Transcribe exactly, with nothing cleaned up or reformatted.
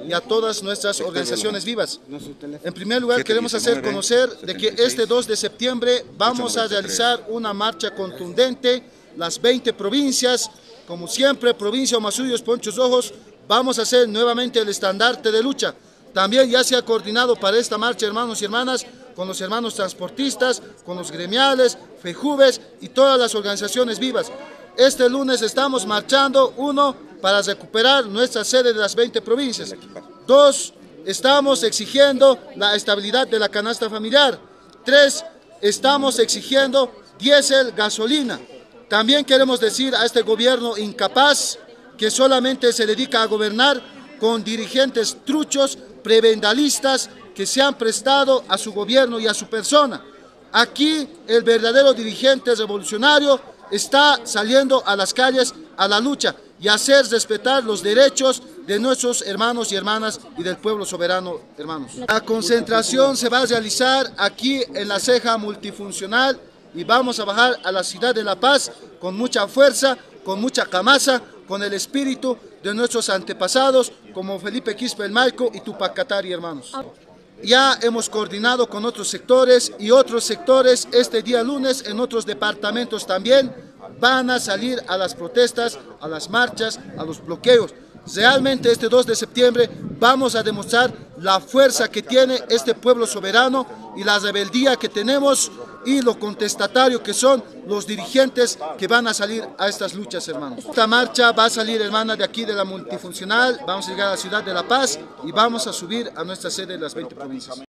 y a todas nuestras organizaciones vivas. En primer lugar, queremos hacer conocer de que este dos de septiembre vamos a realizar una marcha contundente, las veinte provincias, como siempre, provincia Omasuyos, Ponchos Rojos, vamos a hacer nuevamente el estandarte de lucha. También ya se ha coordinado para esta marcha, hermanos y hermanas, con los hermanos transportistas, con los gremiales, FEJUVES y todas las organizaciones vivas. Este lunes estamos marchando, uno, para recuperar nuestra sede de las veinte provincias. Dos, estamos exigiendo la estabilidad de la canasta familiar. Tres, estamos exigiendo diésel, gasolina. También queremos decir a este gobierno incapaz que solamente se dedica a gobernar con dirigentes truchos, prebendalistas que se han prestado a su gobierno y a su persona. Aquí el verdadero dirigente revolucionario está saliendo a las calles a la lucha y a hacer respetar los derechos de nuestros hermanos y hermanas y del pueblo soberano, hermanos. La concentración se va a realizar aquí en la ceja multifuncional y vamos a bajar a la ciudad de La Paz con mucha fuerza, con mucha camasa, con el espíritu de nuestros antepasados como Felipe Quispe el Maico y Tupac Katari, hermanos. Ya hemos coordinado con otros sectores y otros sectores este día lunes en otros departamentos también van a salir a las protestas, a las marchas, a los bloqueos. Realmente este dos de septiembre vamos a demostrar la fuerza que tiene este pueblo soberano y la rebeldía que tenemos y lo contestatario que son los dirigentes que van a salir a estas luchas, hermanos. Esta marcha va a salir, hermana, de aquí de la multifuncional, vamos a llegar a la ciudad de La Paz y vamos a subir a nuestra sede de las veinte provincias.